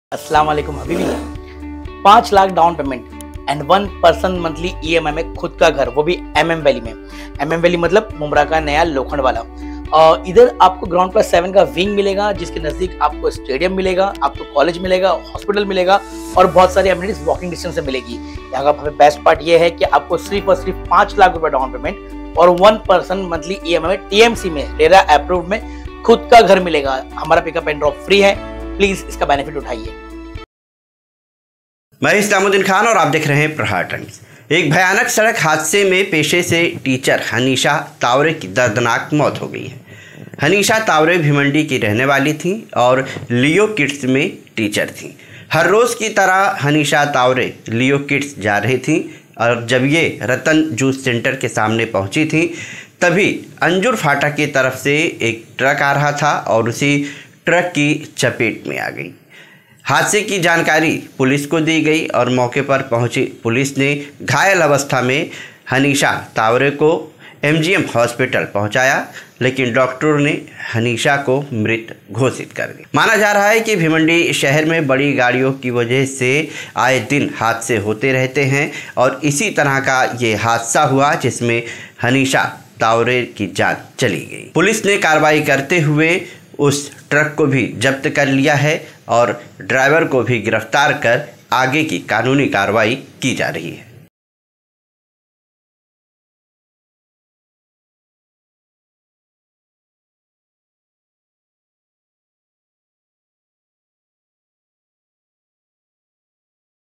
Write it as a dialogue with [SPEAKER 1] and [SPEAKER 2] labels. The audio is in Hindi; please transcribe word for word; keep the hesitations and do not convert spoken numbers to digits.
[SPEAKER 1] अस्सलाम वालेकुम हबीबी। पाँच lakh down payment and one person monthly EMI में खुद का घर, वो भी एमएम वैली में। एमएम वैली मतलब मुमरा का नया लोखंड वाला। और इधर आपको ग्राउंड प्लस सेवन का विंग मिलेगा, जिसके नजदीक आपको स्टेडियम मिलेगा, आपको कॉलेज मिलेगा, हॉस्पिटल मिलेगा और बहुत सारी एमिनिटीज वॉकिंग डिस्टेंस से मिलेगी। यहाँ का बेस्ट पार्ट ये है कि आपको सिर्फ और सिर्फ पाँच लाख रुपए डाउन पेमेंट और वन पर्सन मंथली ईएमआई में टीएमसी में रेरा अप्रूव्ड में खुद का घर मिलेगा। हमारा पिकअप एंड ड्रॉप फ्री है, प्लीज इसका बेनिफिट उठाइए।
[SPEAKER 2] मैं इस्लामुद्दीन खान और आप देख रहे हैं प्रहार टाइम्स। एक भयानक सड़क हादसे में पेशे से टीचर हनीशा तावरे की दर्दनाक मौत हो गई है। हनीशा तावरे भिवंडी की रहने वाली थी और लियो किड्स में टीचर थी। हर रोज़ की तरह हनीशा तावरे लियो किड्स जा रही थी और जब ये रतन जूस सेंटर के सामने पहुंची थी तभी अंजुर फाटक की तरफ से एक ट्रक आ रहा था और उसी ट्रक की चपेट में आ गई। हादसे की जानकारी पुलिस को दी गई और मौके पर पहुंची पुलिस ने घायल अवस्था में हनीशा तावरे को एमजीएम हॉस्पिटल पहुंचाया, लेकिन डॉक्टरों ने हनीशा को मृत घोषित कर दिया। माना जा रहा है कि भिवंडी शहर में बड़ी गाड़ियों की वजह से आए दिन हादसे होते रहते हैं और इसी तरह का ये हादसा हुआ जिसमें हनीशा तावरे की जान चली गई। पुलिस ने कार्रवाई करते हुए उस ट्रक को भी जब्त कर लिया है और ड्राइवर को भी गिरफ्तार कर आगे की कानूनी कार्रवाई की जा रही है।